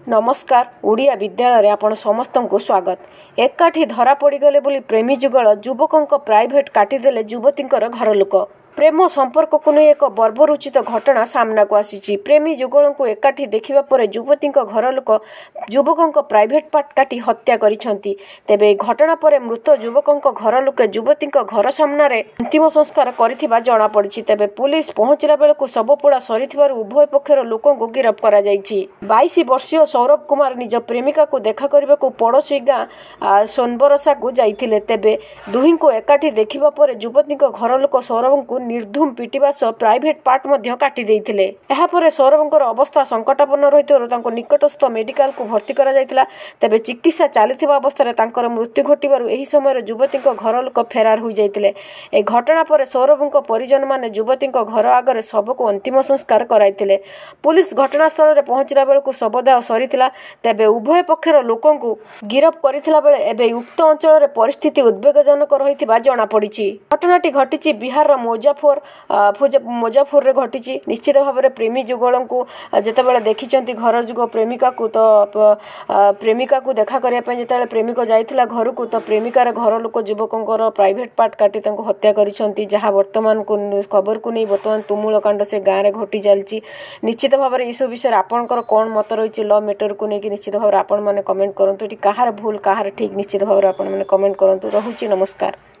नमस्कार ओडिया विद्यालय आपण समस्त को स्वागत। एकाठी धरा पड़गले बोली प्रेमी जुगल युवकों प्राइवेट काटिदेले युवतींकर घर लोक। प्रेम संपर्क को नहीं एक बर्बरुचित घटना सामना को आसी। प्रेमी युगल को एकाठी देखा पर युवती घर लोक युवकों प्राइवेट पार्ट काटी हत्या करिसेंती। तेबे घटना पर मृत युवकों घर लोके युवती घर सामने अंतिम संस्कार करिथिबा जणा पड़िछि। तेबे पुलिस पहुंचला बेलकु शवपोड़ा सरीथिबार उभय पक्षर लोकों को गिरफ्त करा जायछि। 22 वर्षीय सौरभ कुमार निज प्रेमिका को देखा करने को पड़ोसी गाँ सोनबरसा को जाइथिले। तेबे दुही को एकाठी देखा पर युवती घर लोक सौरभ को निर्धूम पिटिबा सह प्राइवेट पार्ट मध्य काटी देइथिले। एहा परे सौरभंकर अवस्था संकटापन्न रहितरो तांको निकटस्थ मेडिकल को भर्ती करा जायतिला। तेबे चिकित्सा चलिथिबा अवस्था तांकर मृत्यु घटिबारु एही समय युवती घर लोक फेरार हो जाइतिले। ए घटना पर सौरभंक परिजन माने युवती घर आगरे शव को अंतिम संस्कार कराइतिले। पुलिस घटनास्थल रे पहुंचला बेलकु शवदाह सरीतिला। तेबे उभय पक्षर लोकों को गिरफ्त करिथिला बेले एबे उक्त अंचल रे परिस्थिति उद्वेगजनक रहिथिबा जणा पड़िछि। घटनाटी घटिछि बिहार रो मुजफ्फरपुर रे घटिछि। निश्चित भाव में प्रेमी जुगल को जितेबाला देखी घर जुग प्रेमिका को तो प्रेमिका को देखा करने जिते प्रेमिक जाइथिला घर को तो प्रेमिकार घर लोक युवकों प्राइवेट पार्ट काटी हत्या करिसेंती। जहाँ वर्तमान को खबर को नहीं वर्तमान तुमुल कांड से गाँव में घटी चलती। निश्चित भाव में यह विषय आपंकर कौन मत रही लव मैटर को लेकिन निश्चित भाव में आपण मैंने कमेंट करूँ। कहार भूल कहार ठीक निश्चित भाव में आपण मैंने कमेंट करूँ। रहुछि नमस्कार।